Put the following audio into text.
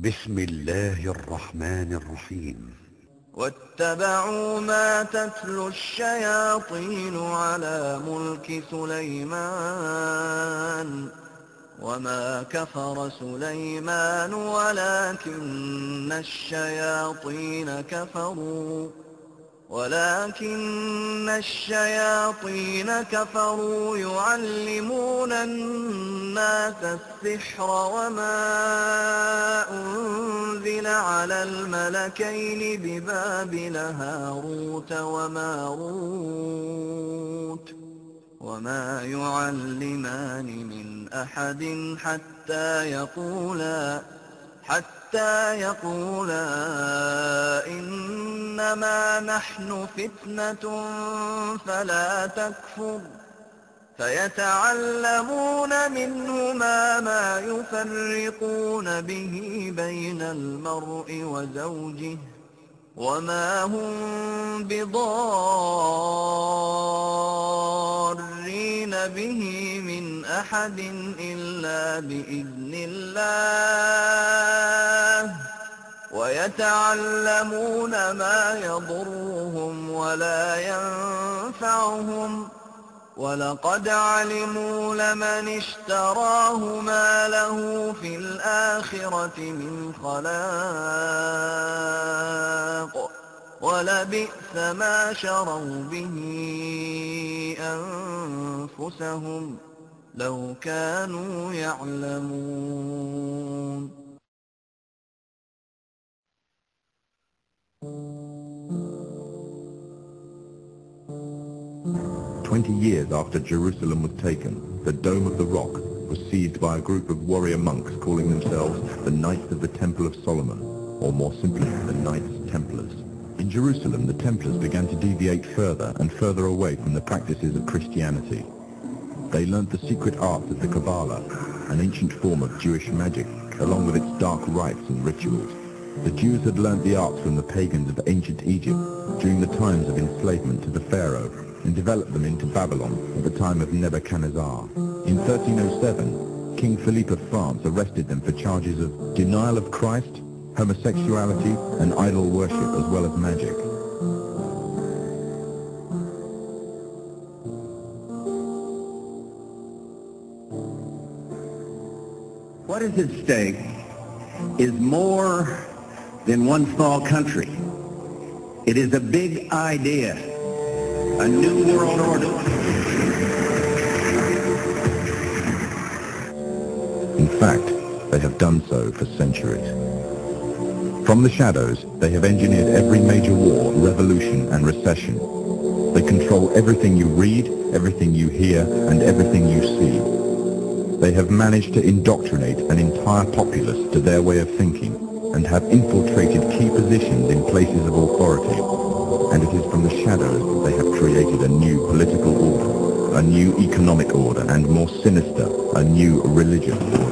بسم الله الرحمن الرحيم. واتبعوا ما تتلو الشياطين على ملك سليمان وما كفر سليمان ولكن الشياطين كفروا يعلمون الناس السحر وما أنزل على الملكين ببابل هاروت وماروت وما يعلمان من أحد حتى يقولا إنما نحن فتنة فلا تكفر فيتعلمون منهما ما يفرقون به بين المرء وزوجه وما هم بضارين به من أحد إلا بإذن الله ويتعلمون ما يضرهم ولا ينفعهم ولقد علموا لمن اشتراه ما له في الآخرة من خلاق ولبئس ما شروا به أنفسهم لو كانوا يعلمون. 20 years after Jerusalem was taken, the Dome of the Rock was seized by a group of warrior monks calling themselves the Knights of the Temple of Solomon, or more simply, the Knights Templars. In Jerusalem, the Templars began to deviate further and further away from the practices of Christianity. They learnt the secret arts of the Kabbalah, an ancient form of Jewish magic, along with its dark rites and rituals. The Jews had learnt the arts from the pagans of ancient Egypt during the times of enslavement to the Pharaoh, and developed them into Babylon at the time of Nebuchadnezzar. In 1307, King Philippe of France arrested them for charges of denial of Christ, homosexuality, and idol worship, as well as magic. What is at stake is more than one small country. It is a big idea. A new world order. In fact, they have done so for centuries. From the shadows, they have engineered every major war, revolution, and recession. They control everything you read, everything you hear, and everything you see. They have managed to indoctrinate an entire populace to their way of thinking, and have infiltrated key positions in places of authority. And it is from the shadows that they have created a new political order, a new economic order, and more sinister, a new religious order.